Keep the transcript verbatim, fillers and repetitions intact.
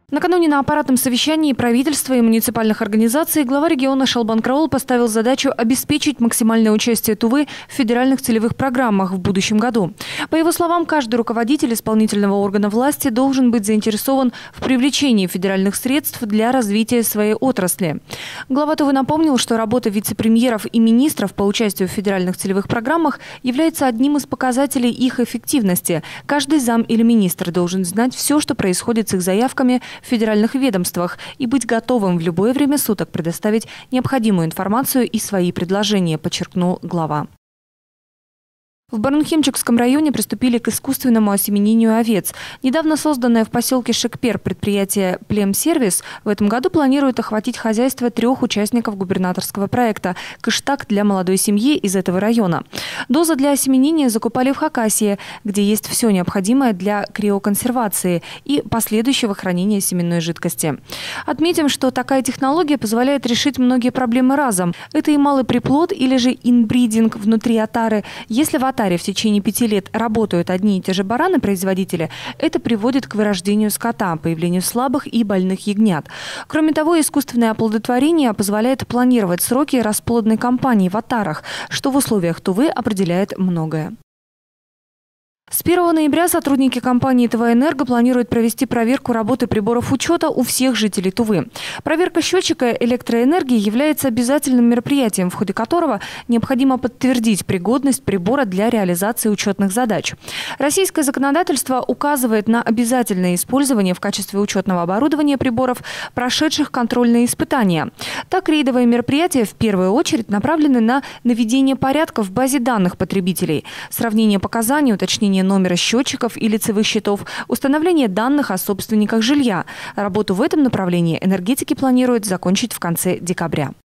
Накануне на аппаратном совещании правительства и муниципальных организаций глава региона Шалбан Караул поставил задачу обеспечить максимальное участие Тувы в федеральных целевых программах в будущем году. По его словам, каждый руководитель исполнительного органа власти должен быть заинтересован в привлечении федеральных средств для развития своей отрасли. Глава Тувы напомнил, что работа вице-премьеров и министров по участию в федеральных целевых программах является одним из показателей их эффективности. Каждый зам или министр должен знать все, что происходит с их заявками в федеральных ведомствах и быть готовым в любое время суток предоставить необходимую информацию и свои предложения, подчеркнул глава. В Барнхемчикском районе приступили к искусственному осеменению овец. Недавно созданное в поселке Шекпер предприятие «Племсервис» в этом году планирует охватить хозяйство трех участников губернаторского проекта «Кыштак для молодой семьи» из этого района. Дозы для осеменения закупали в Хакасии, где есть все необходимое для криоконсервации и последующего хранения семенной жидкости. Отметим, что такая технология позволяет решить многие проблемы разом. Это и малый приплод или же инбридинг внутри отары. Если в в течение пяти лет работают одни и те же бараны-производители, это приводит к вырождению скота, появлению слабых и больных ягнят. Кроме того, искусственное оплодотворение позволяет планировать сроки расплодной кампании в отарах, что в условиях Тувы определяет многое. С первого ноября сотрудники компании «Тува-Энерго» планируют провести проверку работы приборов учета у всех жителей Тувы. Проверка счетчика электроэнергии является обязательным мероприятием, в ходе которого необходимо подтвердить пригодность прибора для реализации учетных задач. Российское законодательство указывает на обязательное использование в качестве учетного оборудования приборов, прошедших контрольные испытания. Так, рейдовые мероприятия в первую очередь направлены на наведение порядка в базе данных потребителей, сравнение показаний, уточнение номера счетчиков и лицевых счетов, установление данных о собственниках жилья. Работу в этом направлении энергетики планируют закончить в конце декабря.